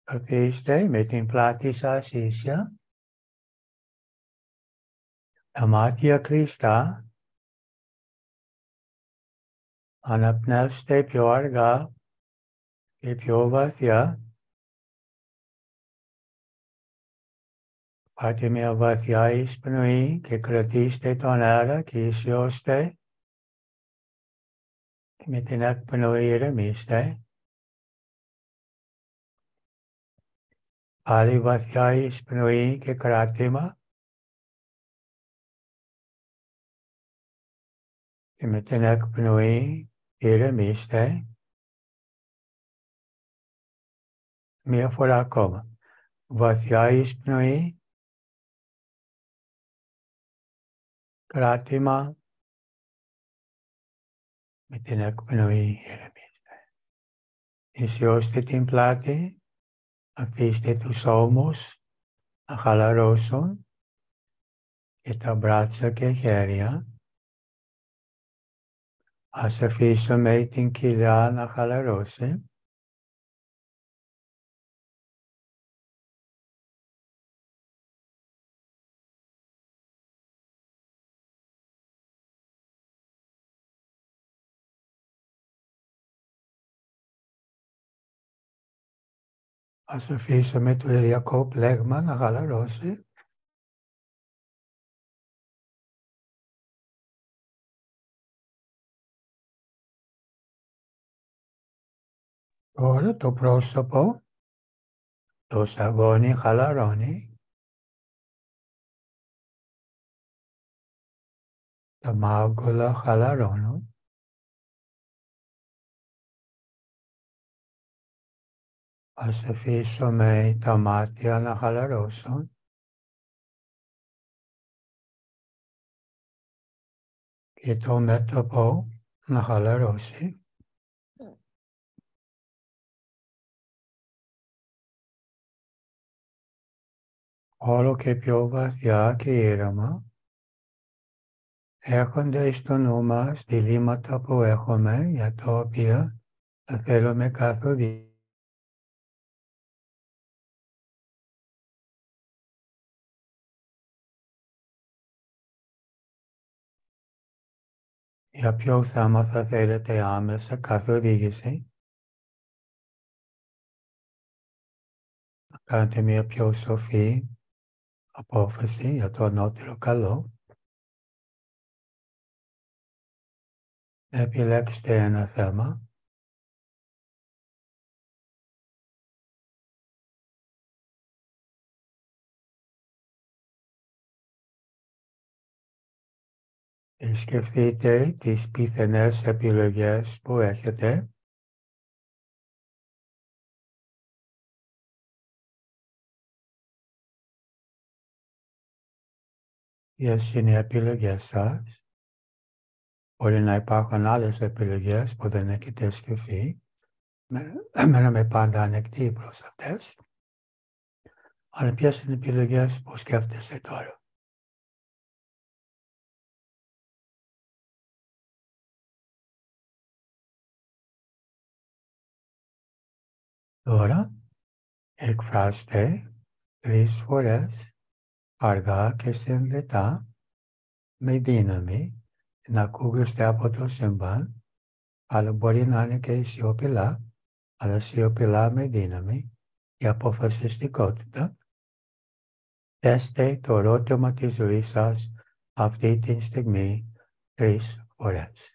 Καθίστε με την πλάτη σας ίσια, τα μάτια κλειστά, αναπνεύστε πιο αργά και πιο βαθιά. Πάρτε μια βαθιά εισπνοή και κρατήστε τον αέρα και ισιώστε και με την εκπνοή ηρεμήστε. Πάλι βαθιά εισπνοή και κράτημα και με την εκπνοή ηρεμήστε. Μία φορά ακόμα. Βαθιά εισπνοή, κράτημα, με την εκπνοή ηρεμήστε. Ισιώστε την πλάτη, αφήστε τους ώμους να χαλαρώσουν και τα μπράτσα και χέρια. Ας αφήσουμε την κοιλιά να χαλαρώσει. Ας αφήσουμε το ηλιακό πλέγμα να χαλαρώσει. Τώρα το πρόσωπο, το σαγόνι χαλαρώνει. Τα μάγουλα χαλαρώνουν. Ας αφήσουμε τα μάτια να χαλαρώσουν. Και το μέτωπο να χαλαρώσει. Όλο και πιο βαθιά και ήρεμα έρχονται στο νου μας διλήμματα που έχουμε για τα οποία θα θέλουμε καθοδήγηση. Για ποιο θέμα θα θέλετε άμεσα καθοδήγηση. Να κάνετε μια πιο σοφή απόφαση για το ανώτερο καλό. Επιλέξτε ένα θέμα. Σκεφτείτε τις πιθανές επιλογές που έχετε. Ποιες είναι οι επιλογές σας. Μπορεί να υπάρχουν άλλες επιλογές που δεν έχετε σκεφτεί. Μένουμε πάντα ανεκτοί προς αυτές. Αλλά ποιες είναι οι επιλογές που σκέφτεστε τώρα. Τώρα εκφράστε 3 φορές αργά και συνδετά με δύναμη να ακούγεστε από το σύμπαν, αλλά μπορεί να είναι και σιωπηλά, αλλά σιωπηλά με δύναμη και αποφασιστικότητα. Θέστε το ερώτημα της ζωής σας αυτή τη στιγμή 3 φορές.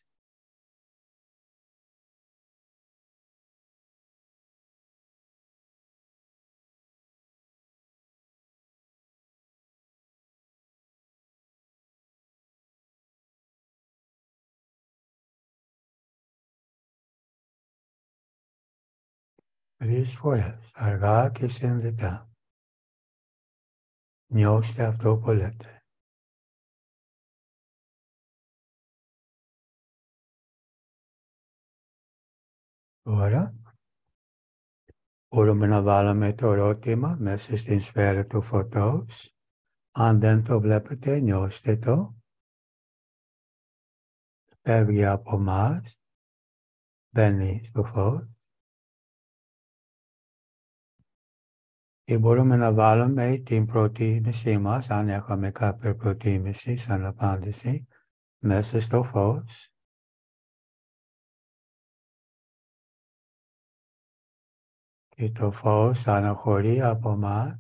Τρεις φορές, αργά και συνδετά. Νιώστε αυτό που λέτε. Τώρα, μπορούμε να βάλουμε το ερώτημα μέσα στην σφαίρα του φωτός. Αν δεν το βλέπετε, νιώστε το. Φεύγει από μας, μπαίνει στο φως. Και μπορούμε να βάλουμε την προτίμησή μας, αν έχουμε κάποια προτίμηση σαν απάντηση, μέσα στο φως. Και το φως αναχωρεί από μας,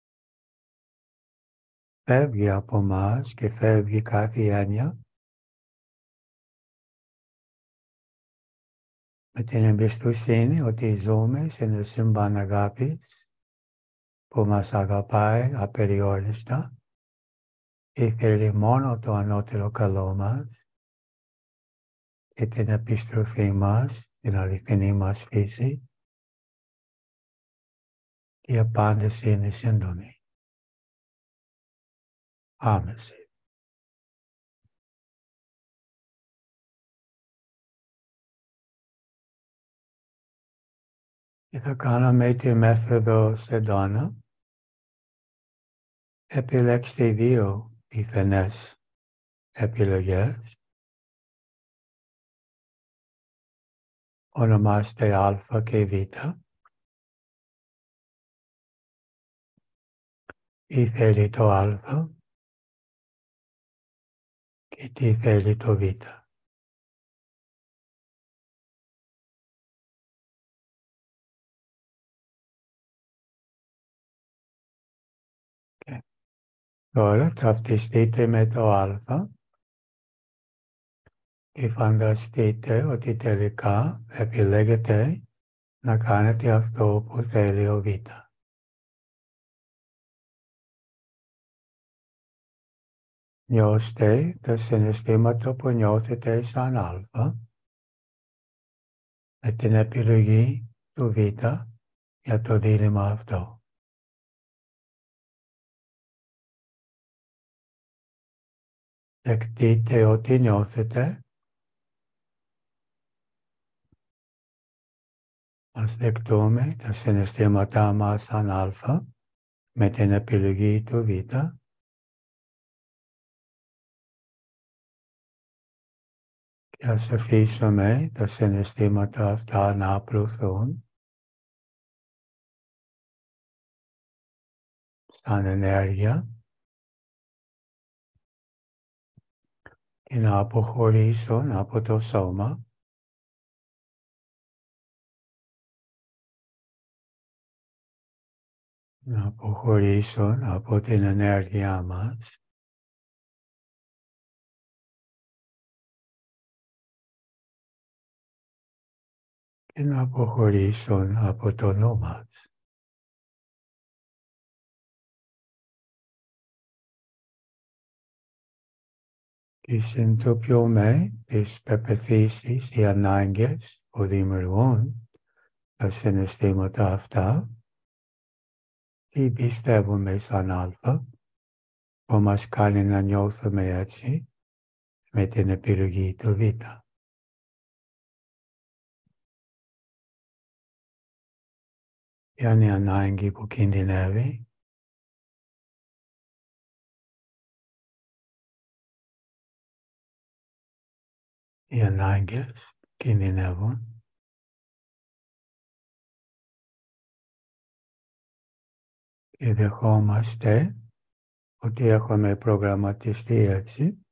φεύγει από μας και φεύγει κάθε έννοια με την εμπιστοσύνη ότι ζούμε σε ένα σύμπαν αγάπης που μας αγαπάει απεριόριστα και θέλει μόνο το ανώτερο καλό μας και την επιστροφή μας, την αληθινή μας φύση. Η απάντηση είναι σύντομη. Άμεση. Και θα κάναμε τη μέθοδο Σεντάνα. Επιλέξτε δύο πιθανές επιλογές. Ονομάστε Α και Β. Τι θέλει το Α και τι θέλει το Β. Τώρα ταυτιστείτε με το Α και φανταστείτε ότι τελικά επιλέγετε να κάνετε αυτό που θέλει ο Β. Νιώστε τα συναισθήματα που νιώθετε σαν Α με την επιλογή του Β για το δίλημμα αυτό. Δεκτείτε ό,τι νιώθετε. Ας δεκτούμε τα συναισθήματά μας σαν Α με την επιλογή του Β. Και ας αφήσουμε τα συναισθήματα αυτά να απλωθούν σαν ενέργεια και να αποχωρήσουν από το σώμα να αποχωρήσουν από την ενέργειά μας και να αποχωρήσουν από το νου μας. Και συνειδητοποιούμε τις πεποιθήσεις, οι ανάγκες που δημιουργούν τα συναισθήματα αυτά, τι πιστεύουμε σαν Α, που μας κάνει να νιώθουμε έτσι με την επιλογή του Β. Ποια είναι η ανάγκη που κινδυνεύει? Οι ανάγκες κινδυνεύουν. Και δεχόμαστε ότι έχουμε προγραμματιστεί έτσι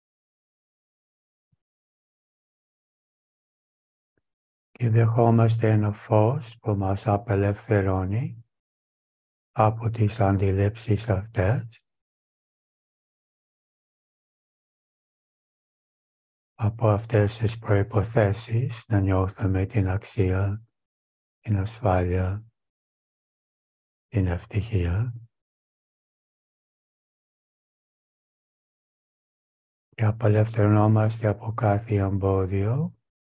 και δεχόμαστε ένα φως που μας απελευθερώνει από τις αντιλήψεις αυτές, από αυτές τις προϋποθέσεις να νιώθουμε την αξία, την ασφάλεια, την ευτυχία. Και απελευθερωνόμαστε από κάθε εμπόδιο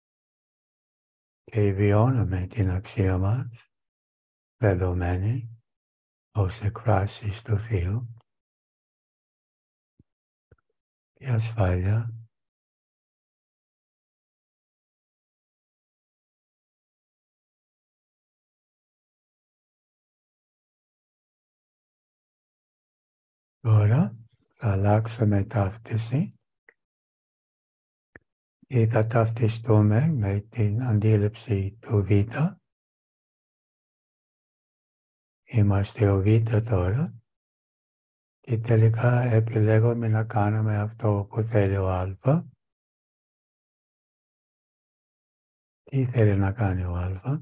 και βιώνουμε την αξία μας, δεδομένη ως εκφράσεις του Θείου και ασφάλεια. Τώρα θα αλλάξουμε ταύτιση και θα ταυτιστούμε με την αντίληψη του Β. Είμαστε ο Β τώρα και τελικά επιλέγουμε να κάνουμε αυτό που θέλει ο Α. Τι θέλει να κάνει ο Α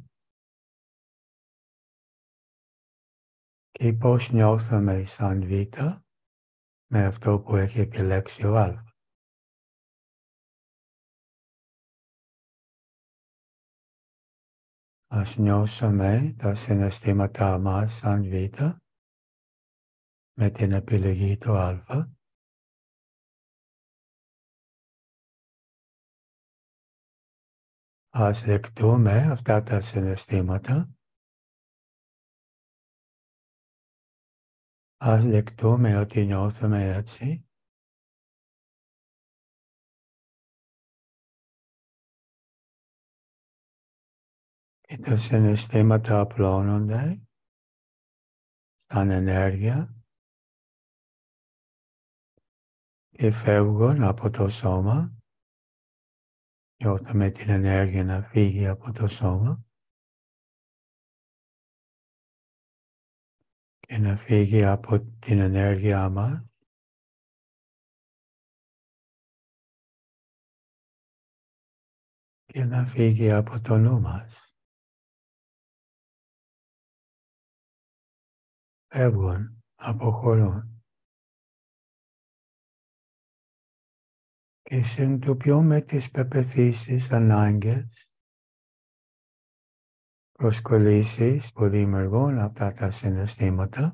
και πώς νιώθουμε σαν Β με αυτό που έχει επιλέξει ο Α. Ας νιώσουμε τα συναισθήματά μας σαν Β με την επιλογή του Α. Ας δεκτούμε αυτά τα συναισθήματα. Ας δεκτούμε ότι νιώθουμε έτσι. Και τα συναισθήματα απλώνονται σαν ενέργεια και φεύγουν από το σώμα. Νιώθουμε την ενέργεια να φύγει από το σώμα και να φύγει από την ενέργειά μας και να φύγει από το νου μας. Φεύγουν, αποχωρούν. Και συνειδητοποιούμε τις πεποιθήσεις, ανάγκες, προσκολήσεις που δημιουργούν αυτά τα συναισθήματα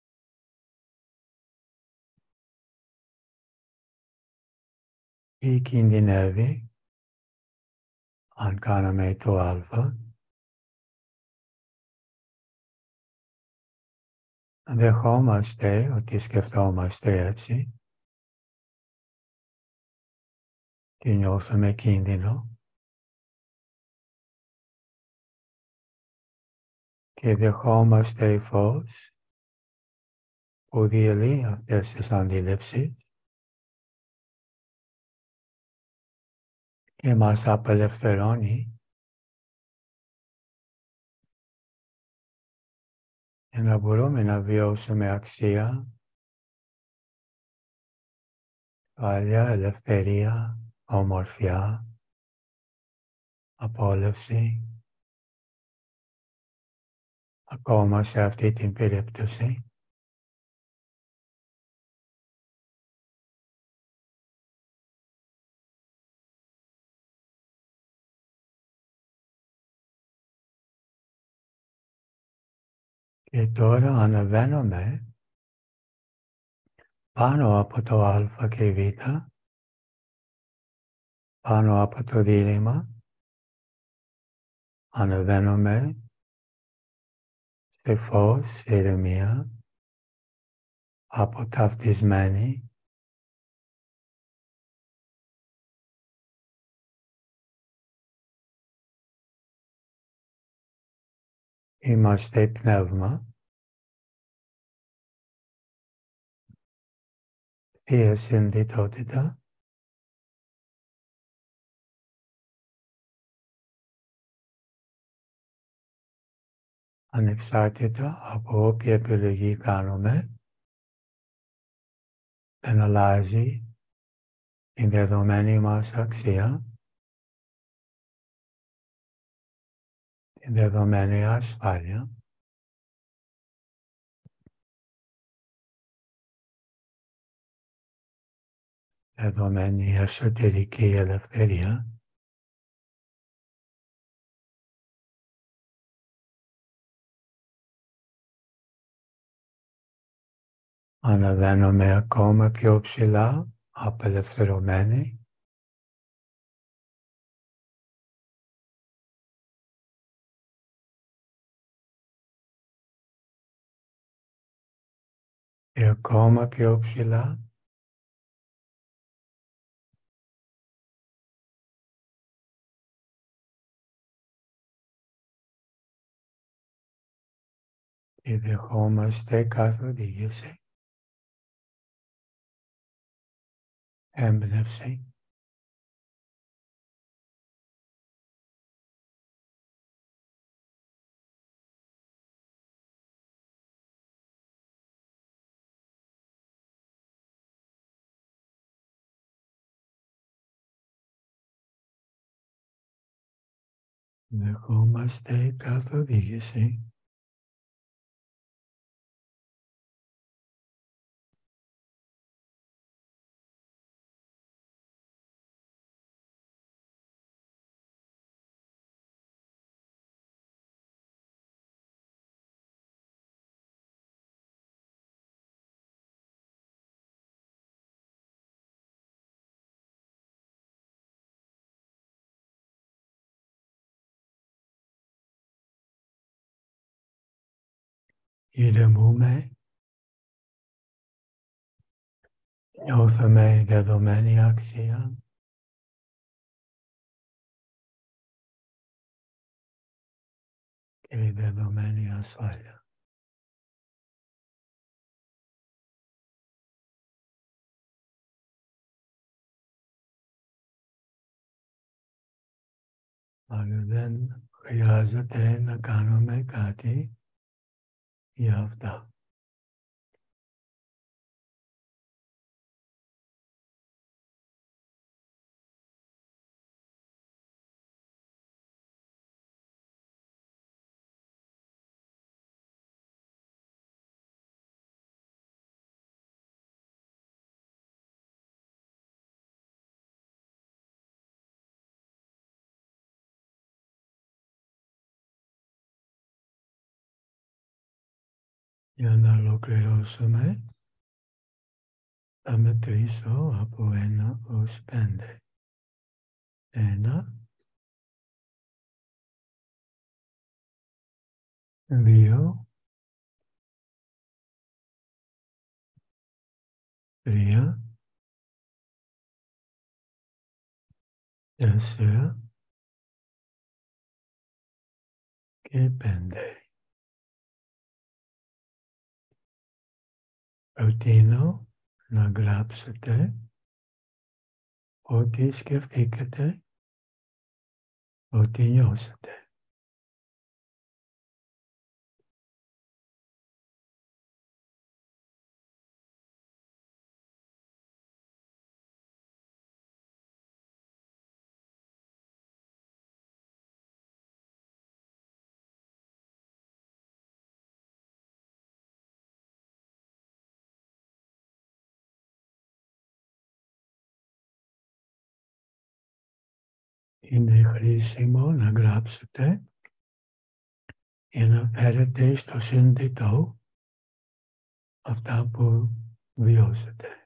ή κινδυνεύει αν κάναμε το Α. Δεχόμαστε ότι σκεφτόμαστε έτσι και νιώθουμε κίνδυνο και δεχόμαστε φως που διαλύει αυτές τις αντίληψεις και μας απελευθερώνει για να μπορούμε να βιώσουμε αξία, ασφάλεια, ελευθερία, ομορφιά, απόλαυση, ακόμα σε αυτή την περίπτωση. Και τώρα αναβαίνουμε πάνω από το Α και Β, πάνω από το δίλημμα, αναβαίνουμε σε φως, σε ηρεμία, αποταυτισμένοι, είμαστε πνεύμα, Θεία Συνδυτότητα, ανεξάρτητα από όποια επιλογή κάνουμε, δεν αλλάζει την δεδομένη μας αξία, την δεδομένη ασφάλεια, δεδομένη εσωτερική ελευθερία. Αναβαίνουμε ακόμα πιο ψηλά, απελευθερωμένοι, και ακόμα πιο ψηλά, και δεχόμαστε καθοδήγηση, έμπνευση, δεχόμαστε καθοδήγηση. Ηρεμούμε, νιώθουμε δεδομένη αξία και δεδομένη ασφάλεια. Αλλά δεν χρειάζεται να κάνουμε κάτι για αυτά. Για να ολοκληρώσουμε, θα μετρήσω από 1 ως 5. 1, 2, 3, 4 και 5. Προτείνω να γράψετε ό,τι σκεφτήκατε, ό,τι νιώσατε. Είναι χρήσιμο να γράψετε για να φέρετε στο συνειδητό αυτά που βιώσετε.